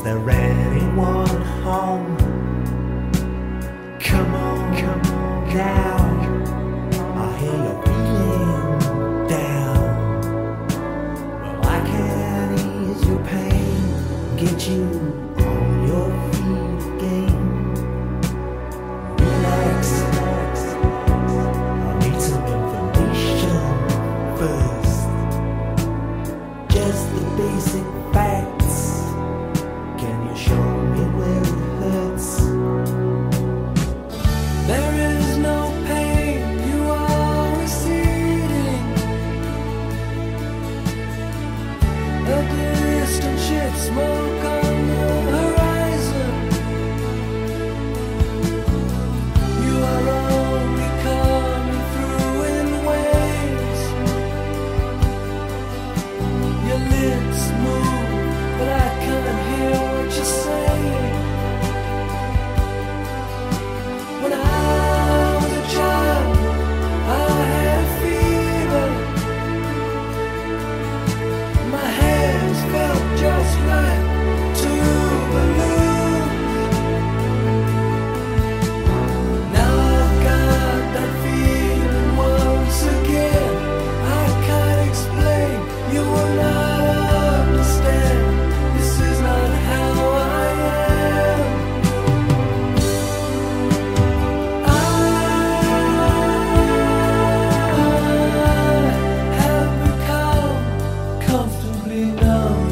there anyone home? Come on now. I hear you're feeling down. Well, I can ease your pain, get you on your feet again. Relax. I need some information first. Just the basic facts. Can you show me where it hurts? There is no pain, you are receding. A distant ship, smoke on the horizon. You are only coming through in waves. Your lips move, but I can't hear what you're saying. When I was a child, I had a fever. My hands felt just like two balloons. Now I've got that feeling once again. I can't explain, you will not understand. This is not how I am. I have become comfortably numb.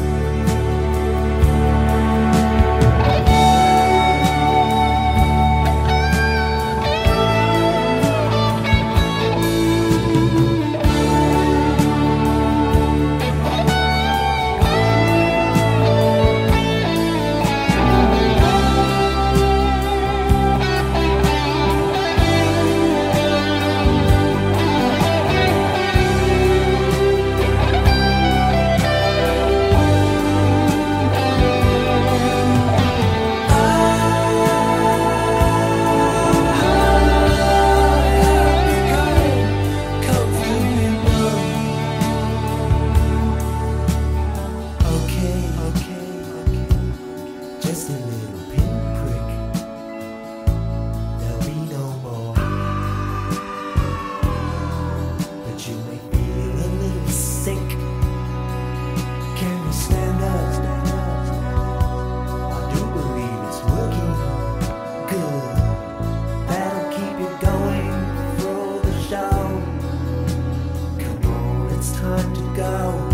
Okay. Just a little pinprick. There'll be no more. But you may feel a little sick. Can you stand up? I do believe it's working good. That'll keep you going through the show. Come on, it's time to go.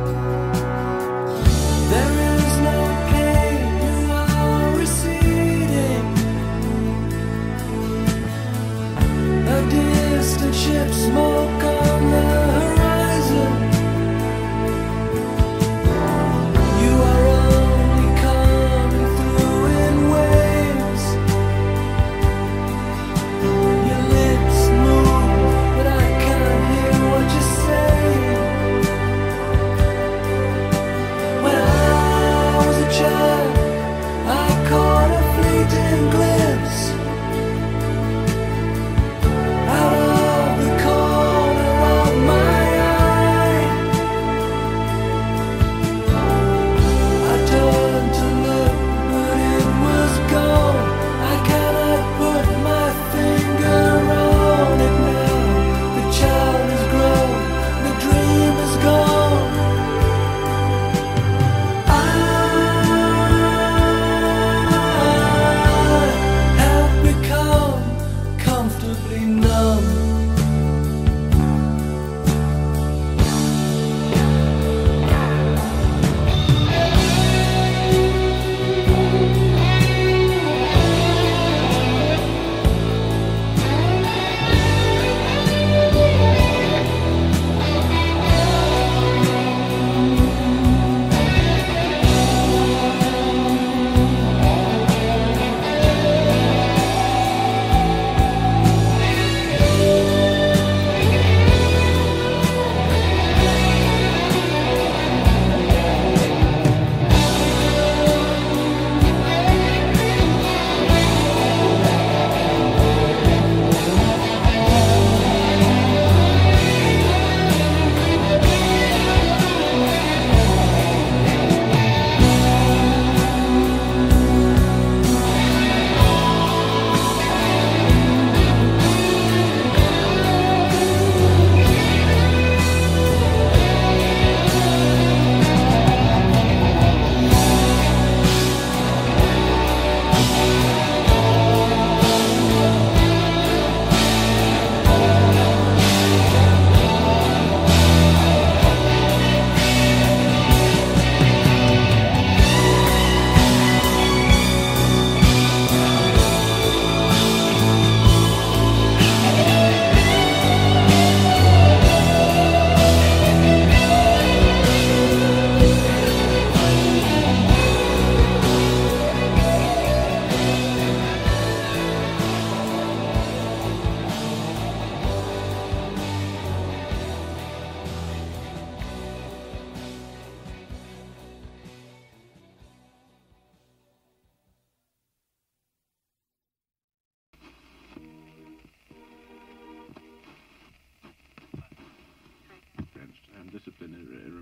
There is no pain, you are receding. A distant ship, smoke on the horizon. You are only coming through in waves. Your lips move, but I can't hear what you're saying.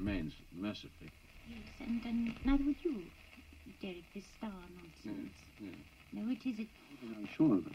remains, mercifully. Yes, and neither would you, Derek, this star nonsense. Yes. No, it isn't. I'm sure of it.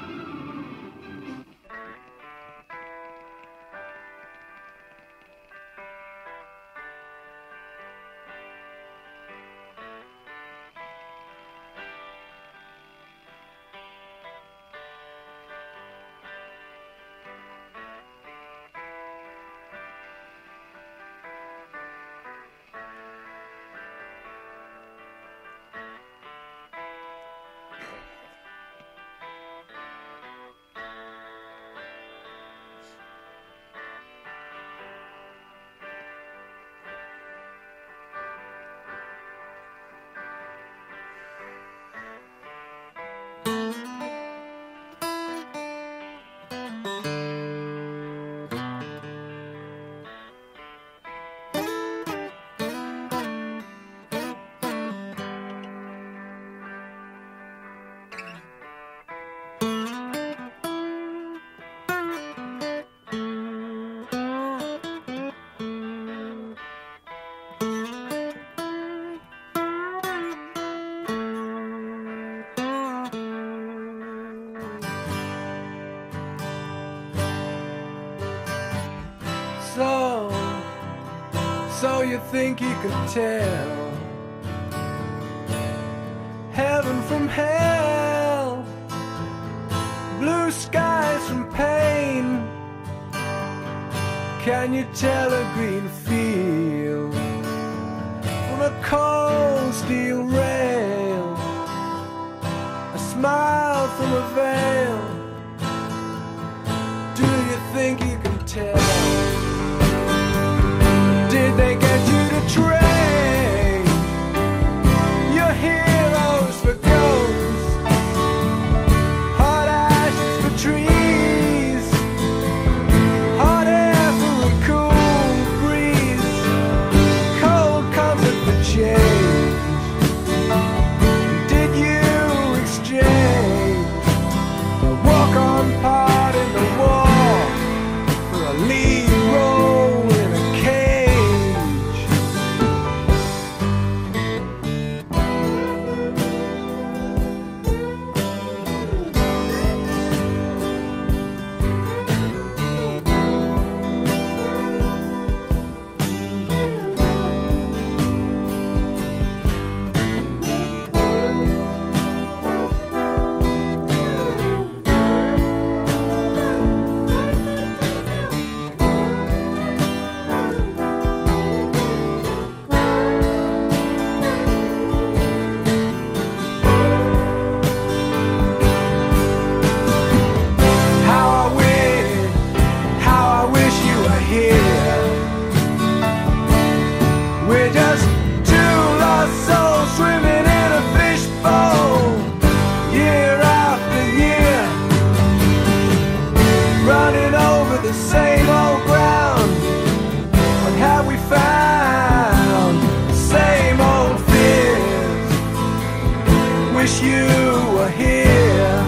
So you think you can tell heaven from hell, blue skies from pain? Can you tell a green field from a cold steel rail, a smile from a veil? Do you think you can tell? Did they get you to trade your heroes for ghosts, hot ashes for trees, hot air for a cool breeze, cold comfort for change? Did you exchange the walk-on part in the war for a lead role in a cage? We're just two lost souls swimming in a fishbowl, year after year, running over the same old ground. What have we found? The same old fears. Wish you were here.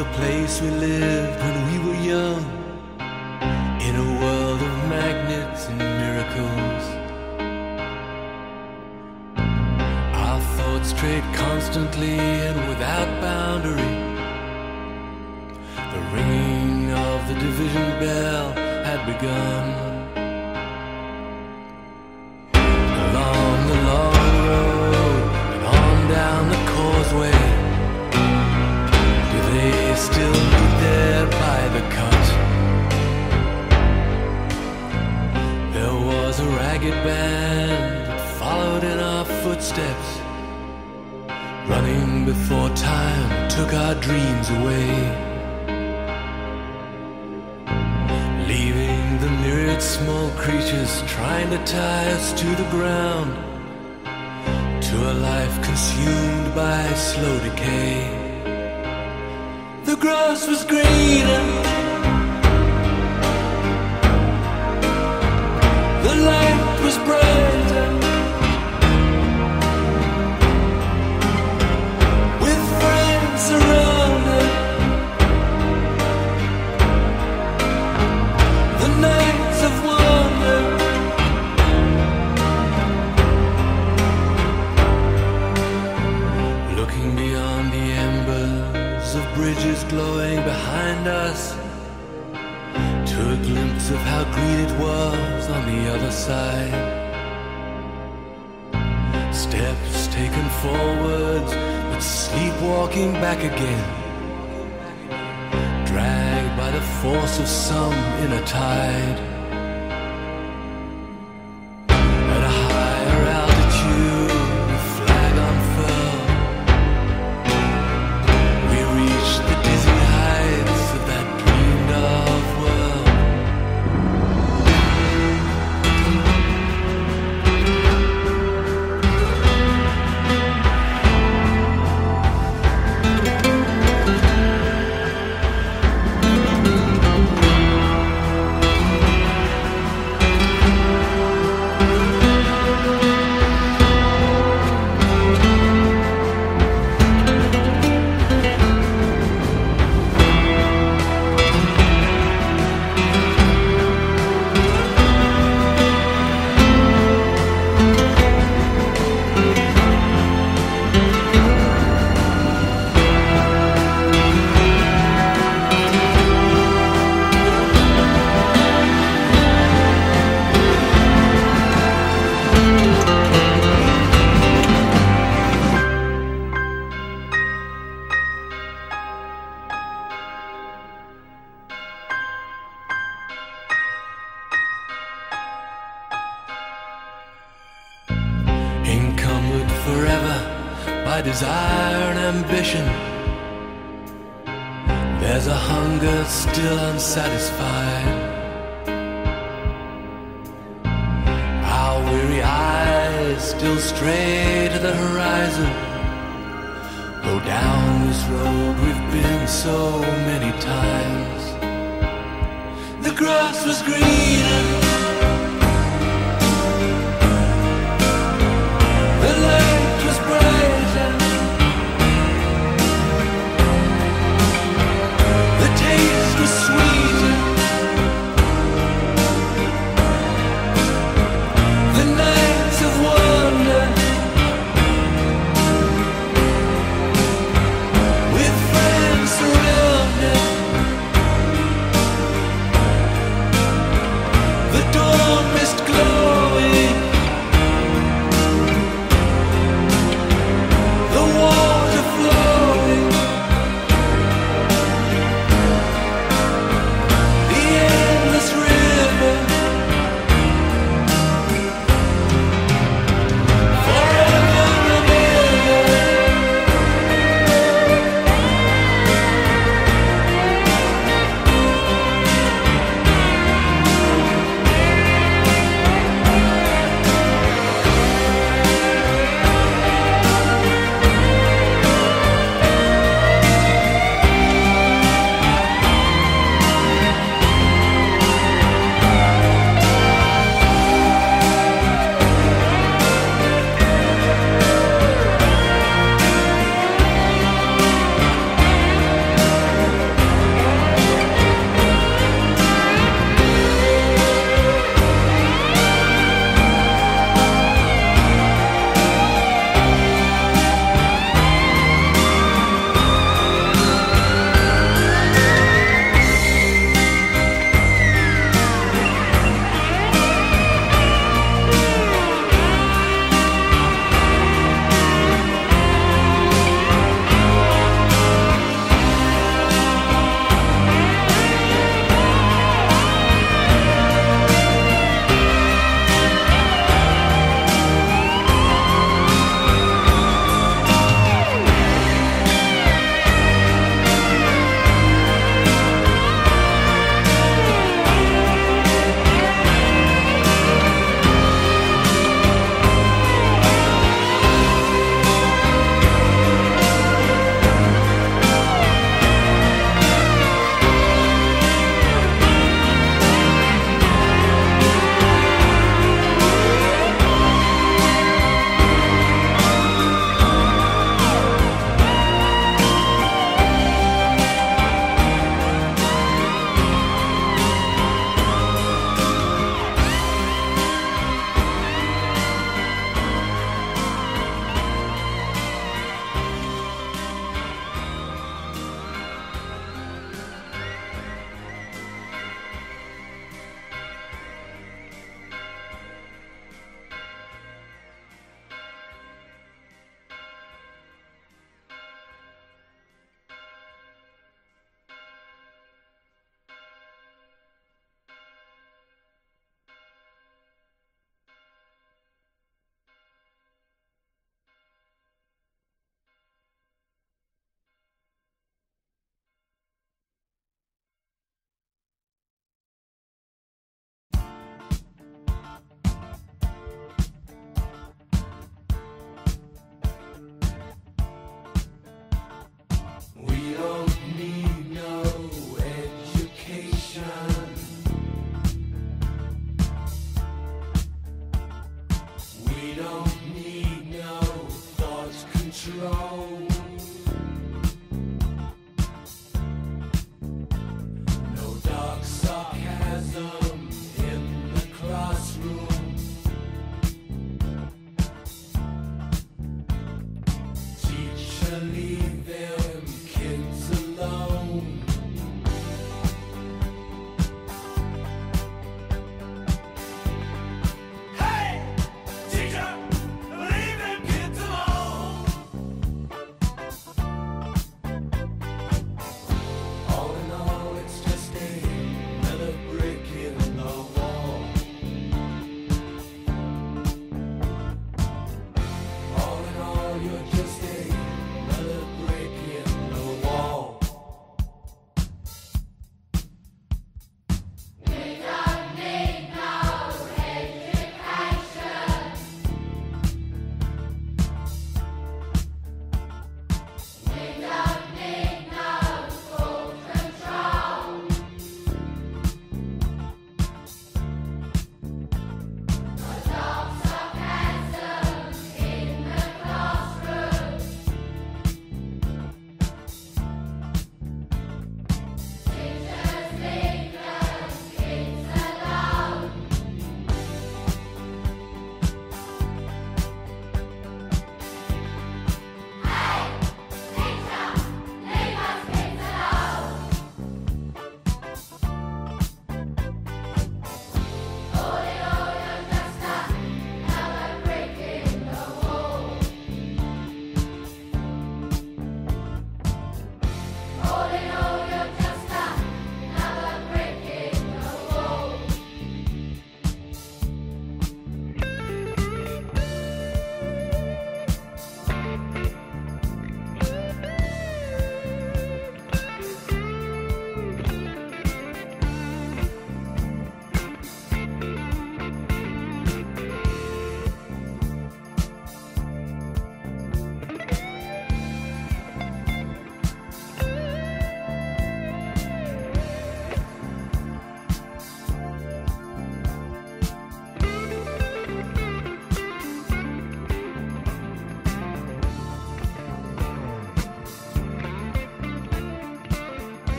the place we lived when we were young, in a world of magnets and miracles. Our thoughts strayed constantly and without boundary. The ringing of the division bell had begun. Along the long road and on down the causeway, do they still meet there by the cut? There was a ragged band that followed in our footsteps, running before time took our dreams away, leaving the myriad small creatures trying to tie us to the ground, to a life consumed by slow decay. The grass was greener, the light was brighter, with friends around us. The nights of wonder, looking beyond the embers of bridges glowing behind us, to a glimpse of how green it was on the other side. Steps taken forwards, but sleepwalking back again, dragged by the force of some inner tide. At a higher altitude, the flag unfurled, we reached the dizzy heights of that dreamed of world. Encumbered forever by desire and ambition, there's a hunger still unsatisfied. Our weary eyes still stray to the horizon, though down this road we've been so many times. The grass was greener, the light was brighter, the taste was sweeter, the nights of wonder, with friends surrounded, the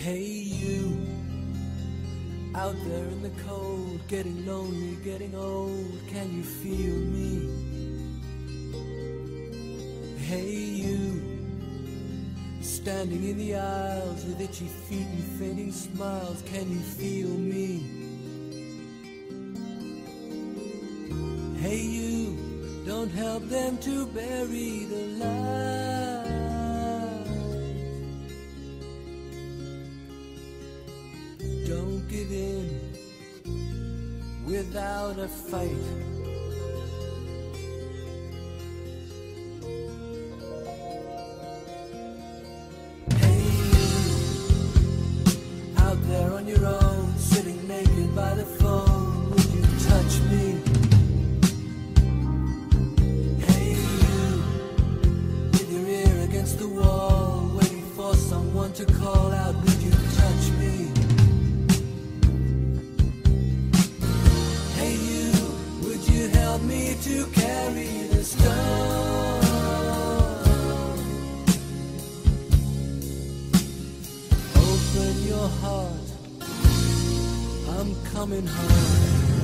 Hey you, out there in the cold, getting lonely, getting old, can you feel me? Hey you, standing in the aisles with itchy feet and fainting smiles, can you feel me? Hey you, don't help them to bury the light. Don't give in without a fight. Hey you, out there on your own, sitting naked by the phone, would you touch me? Hey you, with your ear against the wall, waiting for someone to call out, would you touch me? Hey you, would you help me to carry the stone? Open your heart, I'm coming home.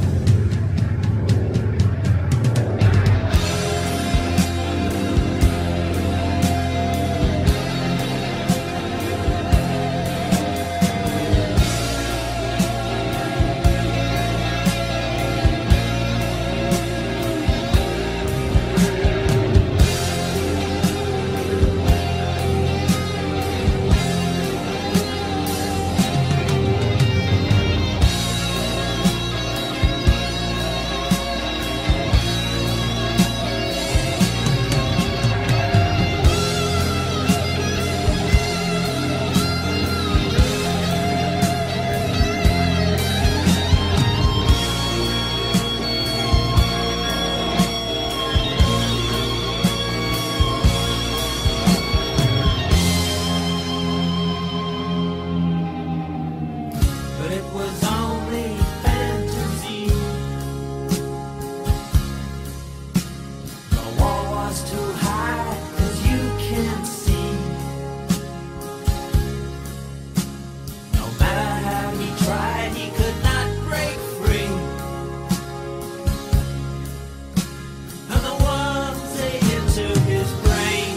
But it was only fantasy. The wall was too high, 'cause you can't see. No matter how he tried, he could not break free. And the worms ate into his brain.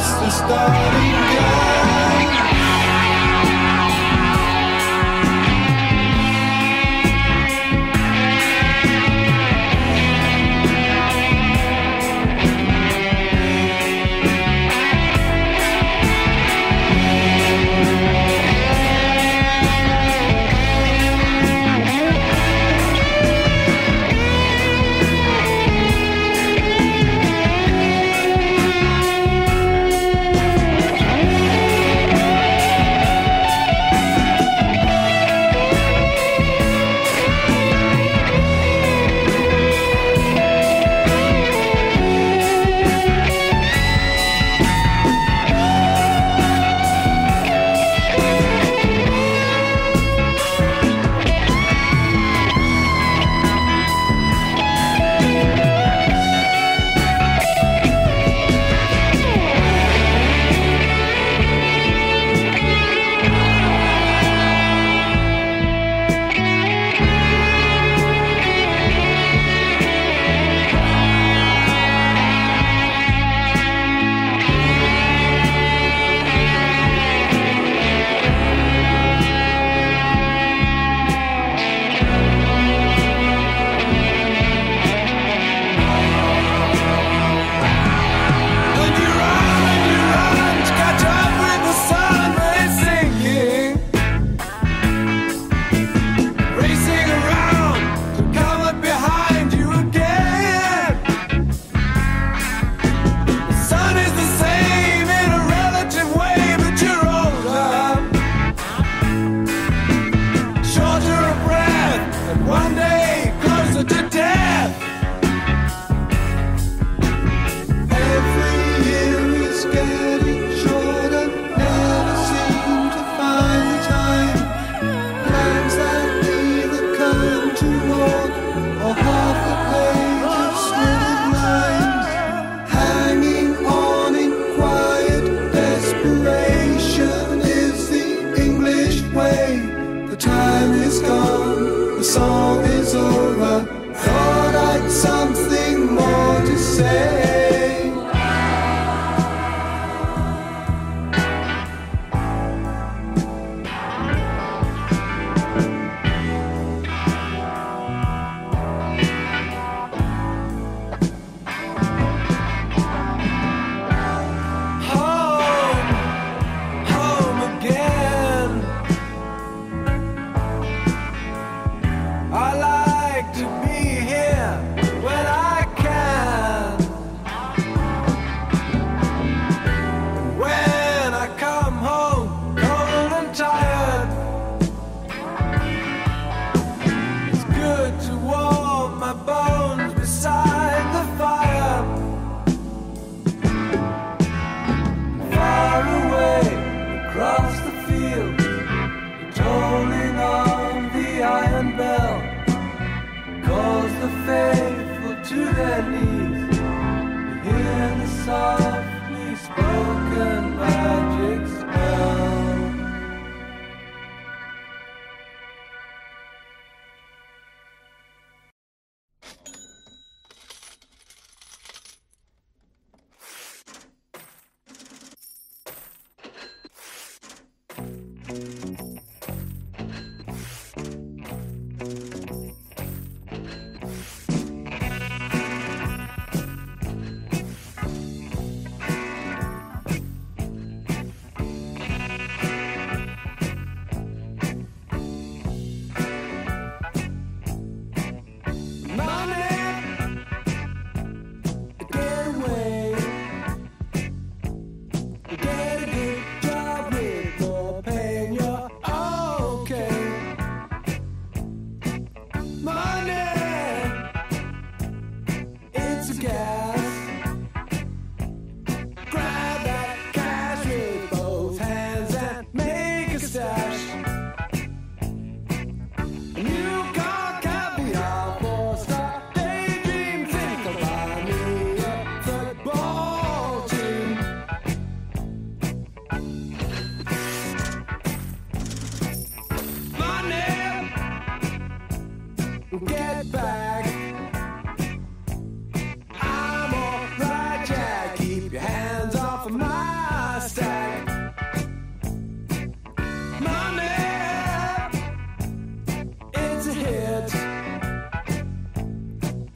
just a starting gun.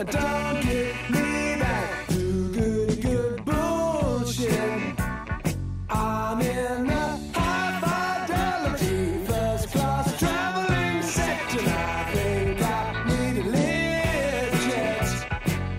Don't get me back to good bullshit. I'm in a high fidelity first class traveling section. I think I need a lift jet.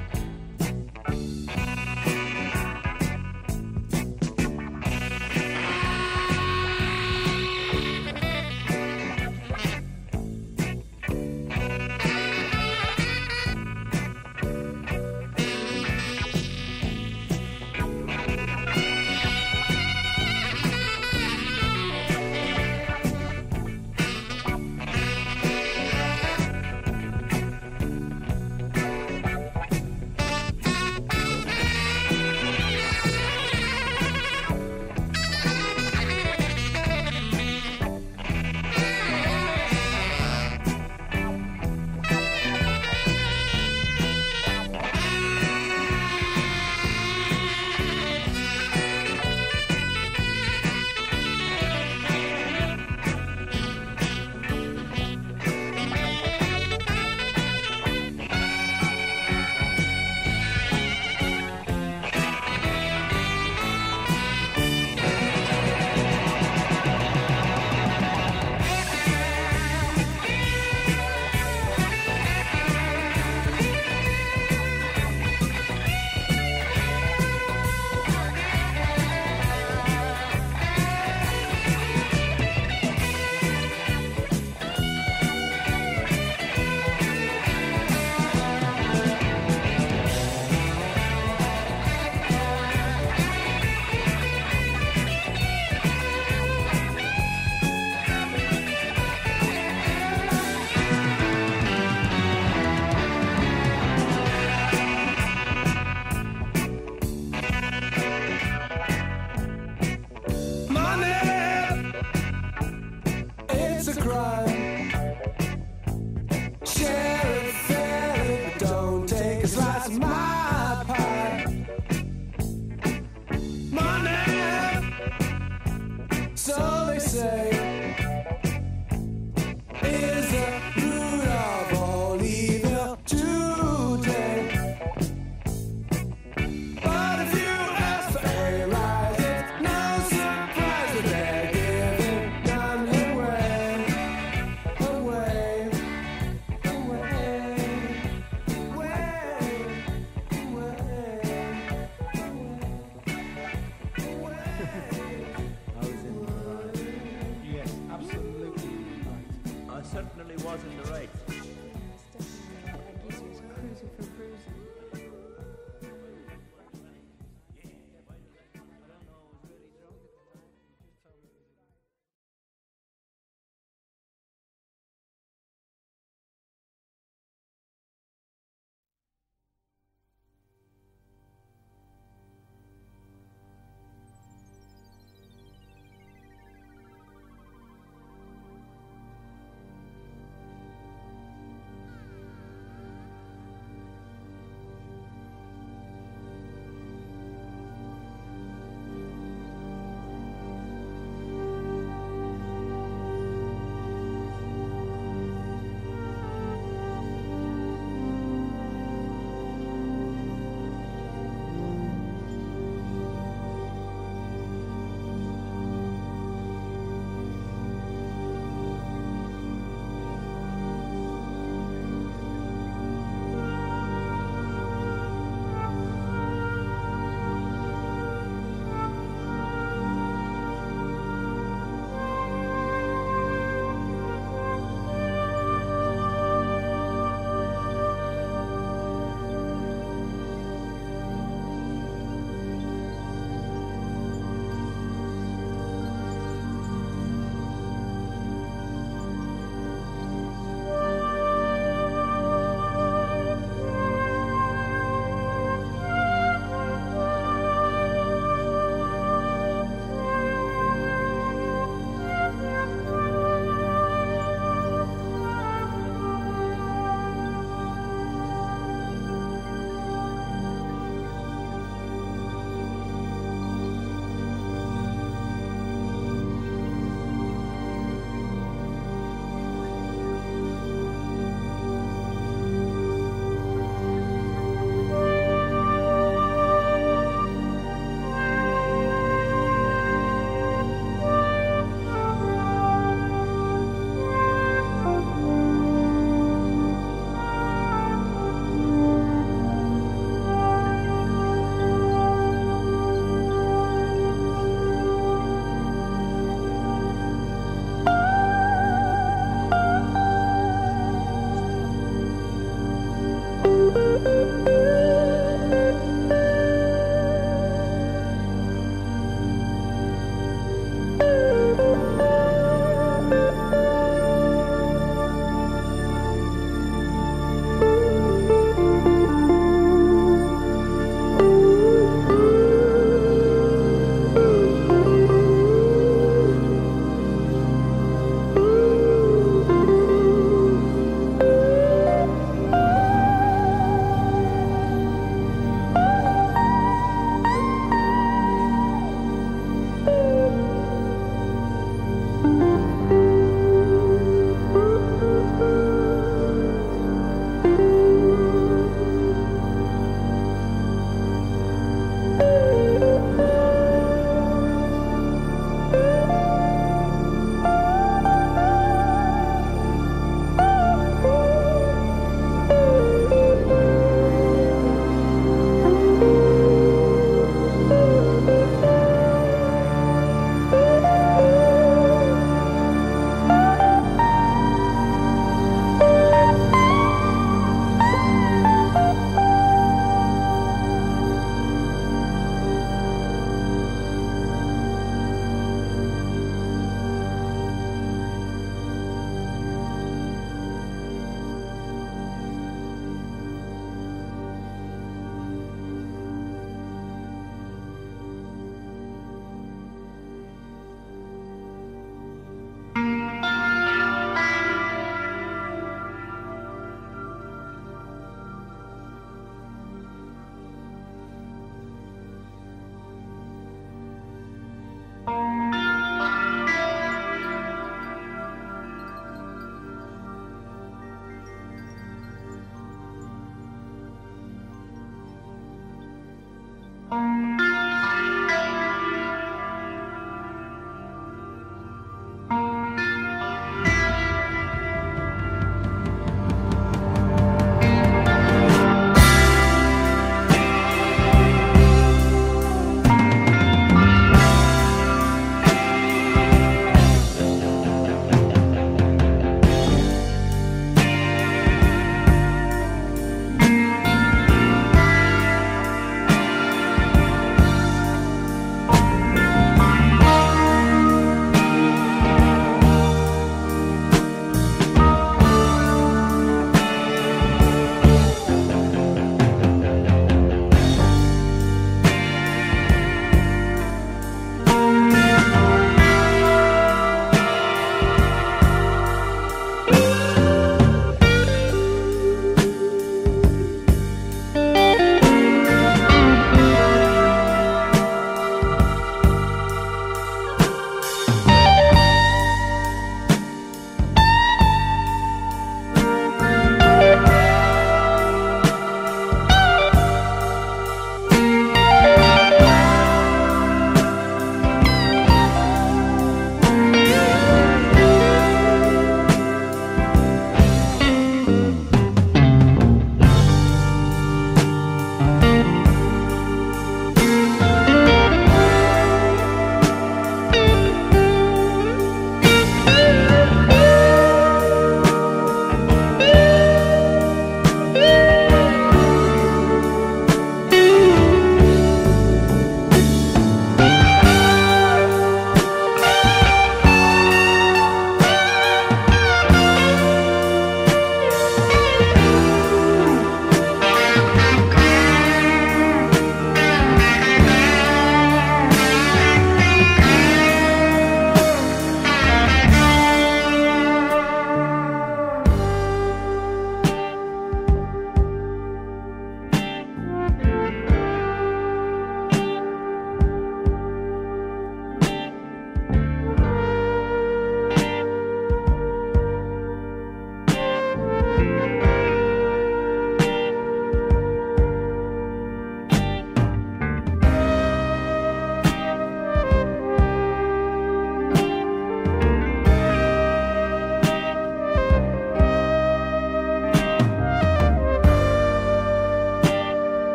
It's a crime. Share it fairly, but don't take a slice of my pie. Money, so they say, is the root of all evil today. But if you ask for a rise, it's no surprise that they're giving none away. Away, I was in the right. Yes, absolutely right. I certainly was in the right. That gives you cruising for bruising.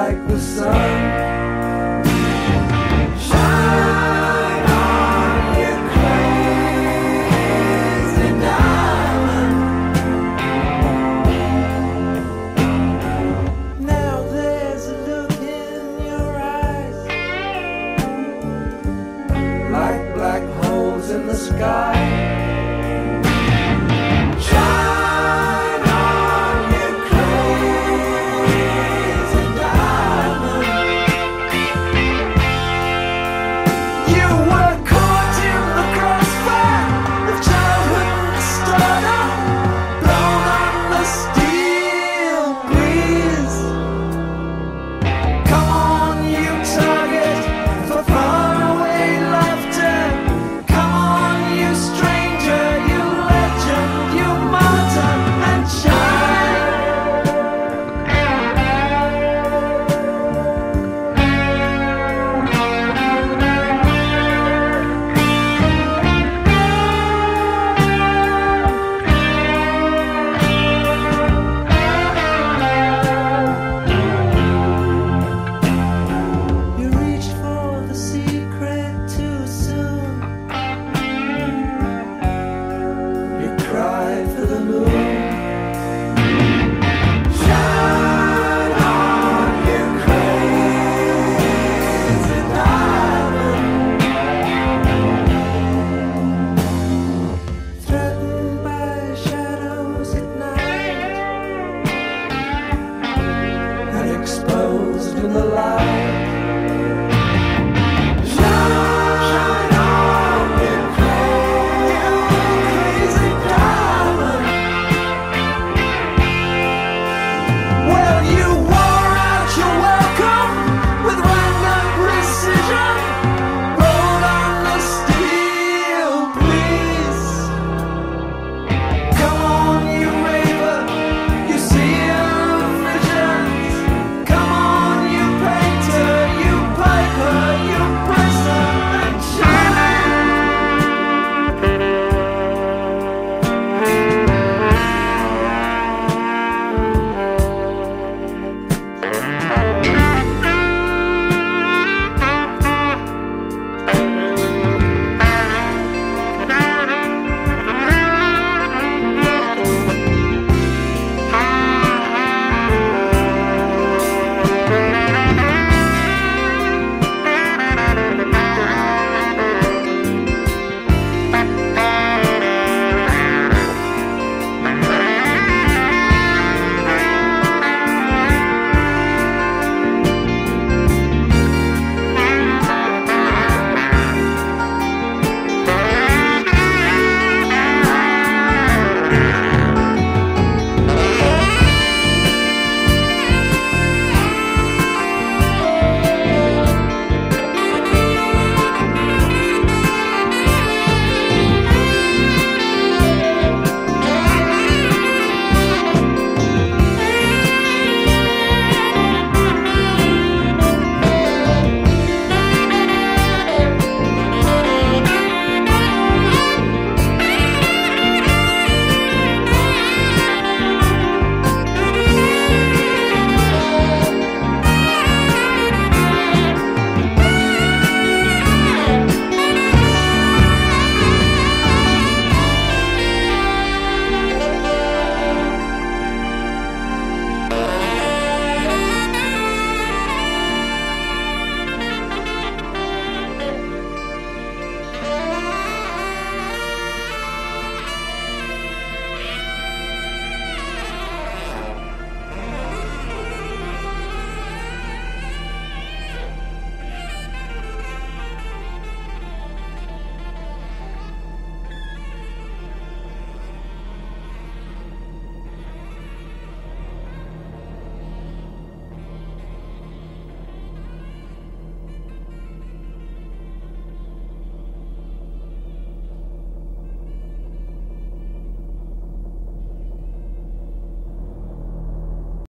like the sun.